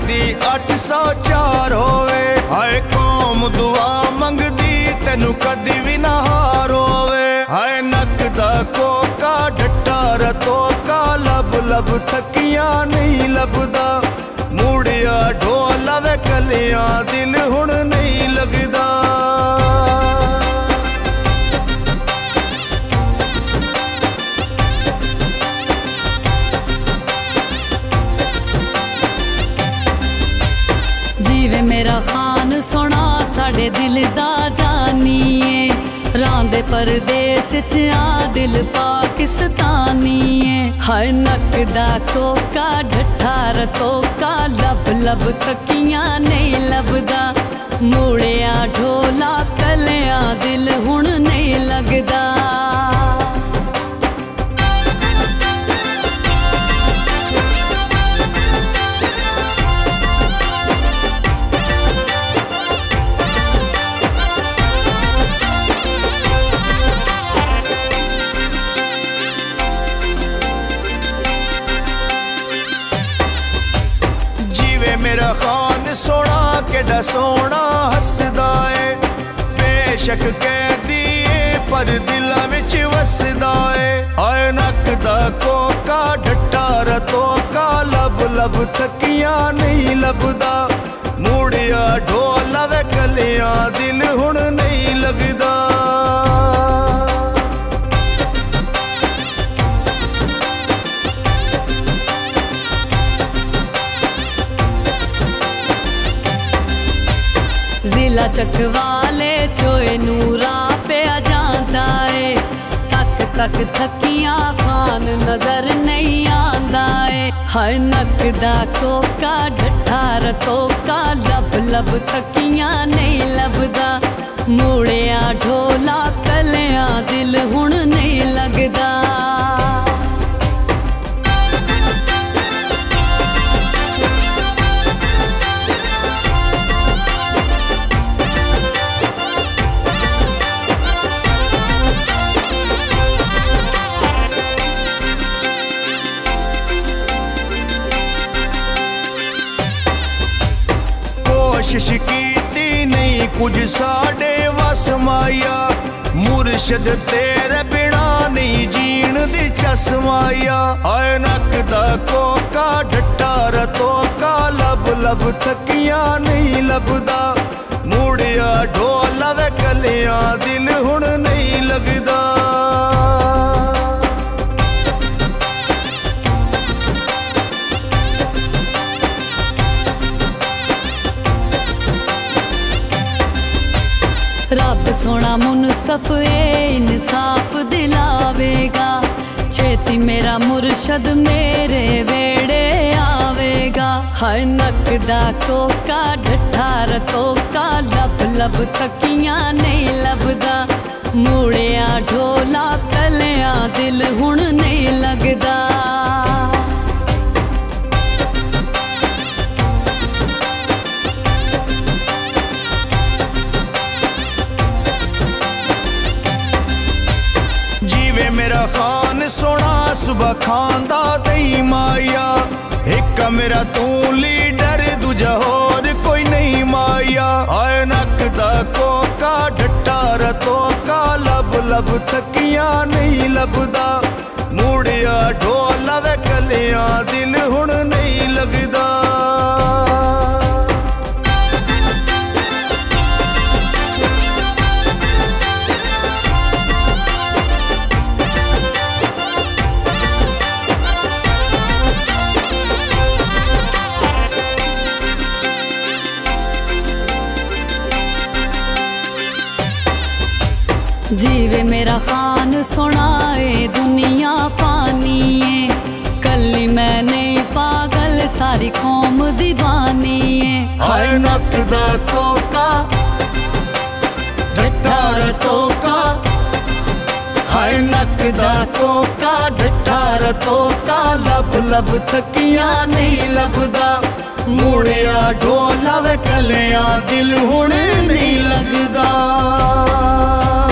दी 804 होवे। हाय कौम दुआ मंगदी तेनू कदी भी ना हार होवे। हाय नक दा कोका डट्टा रतोका लब लब थकियां नहीं लभदा। मूड़िया ढोला वे कलियां दिल हुण नहीं लगदा। जीवे मेरा खान सोना साडे दिल दा जानिए। रांदे परदेस च आ दिल पाकिस्तानीए। हर नक दा कोका ढट्ठा रतोका लब लब थकियां नहीं लभदा। मूड़िया ढोला कलियां दिल हुण नहीं लगदा। मेरा खान सोना केड़ा सोना हसदा है। बेशक कैदी पर दिलां विच वसदा है। आए नक दा कोका डट्टा रतोका लब लब थकियां नहीं लभदा। मूड़िया ढोला वे कलियां दिल हुण नहीं लगदा। जिला चकवाले चोए नूरा पे आ जाता है। तक तक थकियां खान नजर नहीं आंदा है। हर नक दा कोका ढट्ठा रतोका लब लब थकियां नहीं लभदा। मूड़िया ढोला कलियां दिल हुण नहीं लगदा। कोशिश कीती नहीं कुछ साडे वस माया। मुर्शद तेरे बिना नहीं जीण दी चस माया। आए नक दा कोका ढट्टा रतोका लब लब थकियां नहीं लभदा। मूड़िया ढोला वे कलियां दिल हुण नहीं लगदा। रब सोना मुनसफ इंसाफ दिलावेगा। छेती मेरा मुर्शद मेरे वेड़े आवेगा। हर नक दा कोका ढट्ठा रतोका लब लब थकियां नहीं लभदा। मूड़िया ढोला कलियां दिल हुण नहीं लगदा। मेरा खान सोना सुबह खांदा दई माया। एक मेरा तू लीडर दूजा होर कोई नहीं माया। आए नक दा कोका ढट्टा रतोका लब लब थकियां नहीं लभदा। मूड़िया ढोला वे कलियां दिल हुण नहीं लगदा। जीवे मेरा खान सुनाए दुनिया फानी है। कली मैं नहीं पागल सारी कौम दीवानी है। हाय नक दा कोका ढट्ठा रतोका। हाय नक दा कोका ढट्ठा रतोका लब लब थकियां नहीं लभदा। मूड़िया ढोला वे कलियां दिल हुण नहीं लगदा।